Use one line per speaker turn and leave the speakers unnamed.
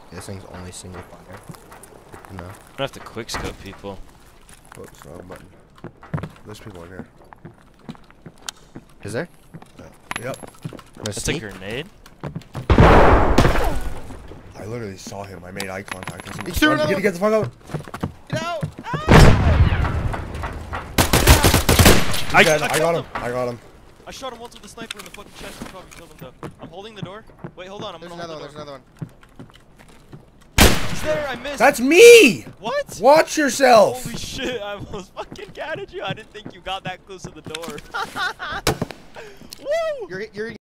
This thing's only single fire. No.
I'm gonna have to quick scope people.
Oh, it's the wrong button. There's people in here.
Is there?
Yep.
That's a grenade?
I literally saw him. I made eye contact.
He threw another one.
Get the fuck out.
Get out!
I got him. I got him.
I shot him once with a sniper in the fucking chest and probably killed him though. I'm holding the door. Wait, hold on. I'm gonna hold the door.
There's another one.
He's there. I missed.
That's me!
What?
Watch yourself!
Holy shit! I almost fucking catted you. I didn't think you got that close to the door. Woo!
You're